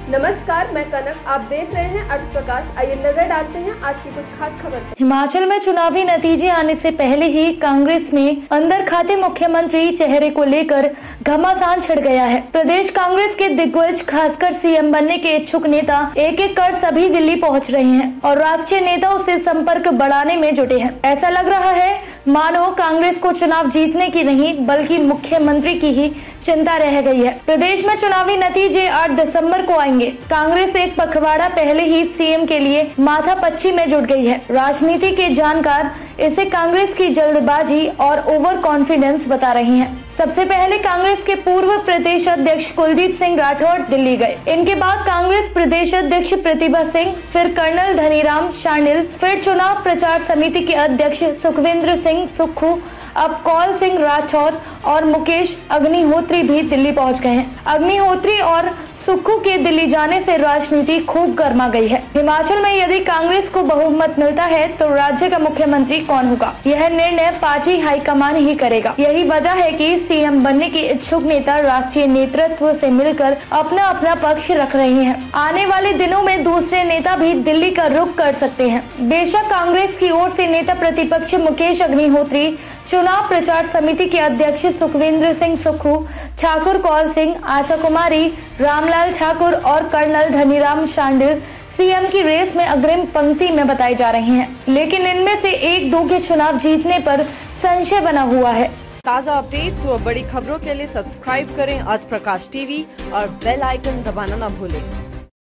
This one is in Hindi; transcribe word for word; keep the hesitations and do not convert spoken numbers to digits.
नमस्कार, मैं कनक। आप देख रहे हैं अर्थ प्रकाश। आइए नजर डालते हैं आज की कुछ खास खबर। हिमाचल में चुनावी नतीजे आने से पहले ही कांग्रेस में अंदर खाते मुख्यमंत्री चेहरे को लेकर घमासान छिड़ गया है। प्रदेश कांग्रेस के दिग्गज, खासकर सीएम बनने के इच्छुक नेता एक एक कर सभी दिल्ली पहुंच रहे हैं और राष्ट्रीय नेताओं से संपर्क बढ़ाने में जुटे हैं। ऐसा लग रहा है मानो कांग्रेस को चुनाव जीतने की नहीं बल्कि मुख्यमंत्री की ही चिंता रह गई है। प्रदेश में चुनावी नतीजे आठ दिसंबर को आएंगे। कांग्रेस एक पखवाड़ा पहले ही सीएम के लिए माथापच्ची में जुट गई है। राजनीति के जानकार इसे कांग्रेस की जल्दबाजी और ओवर कॉन्फिडेंस बता रही हैं। सबसे पहले कांग्रेस के पूर्व प्रदेश अध्यक्ष कुलदीप सिंह राठौर दिल्ली गए। इनके बाद कांग्रेस प्रदेश अध्यक्ष प्रतिभा सिंह, फिर कर्नल धनीराम शांडिल, फिर चुनाव प्रचार समिति के अध्यक्ष सुखविंद्र सिंह सुक्खू, अब कौल सिंह राठौर और मुकेश अग्निहोत्री भी दिल्ली पहुंच गए हैं। अग्निहोत्री और सुक्खू के दिल्ली जाने से राजनीति खूब गर्मा गई है। हिमाचल में यदि कांग्रेस को बहुमत मिलता है तो राज्य का मुख्यमंत्री कौन होगा, यह निर्णय पार्टी हाईकमान ही करेगा। यही वजह है कि सीएम बनने के इच्छुक नेता राष्ट्रीय नेतृत्व से मिलकर अपना अपना पक्ष रख रहे हैं। आने वाले दिनों में दूसरे नेता भी दिल्ली का रुख कर सकते हैं। बेशक कांग्रेस की ओर से नेता प्रतिपक्ष मुकेश अग्निहोत्री, चुनाव प्रचार समिति के अध्यक्ष सुखविंद्र सिंह सुक्खू, ठाकुर कौल सिंह, आशा कुमारी, रामलाल ठाकुर और कर्नल धनीराम शांडिल सीएम की रेस में अग्रिम पंक्ति में बताई जा रही हैं। लेकिन इनमें से एक दो के चुनाव जीतने पर संशय बना हुआ है। ताज़ा अपडेट्स व बड़ी खबरों के लिए सब्सक्राइब करें अर्थ प्रकाश टीवी और बेल आइकन दबाना न भूलें।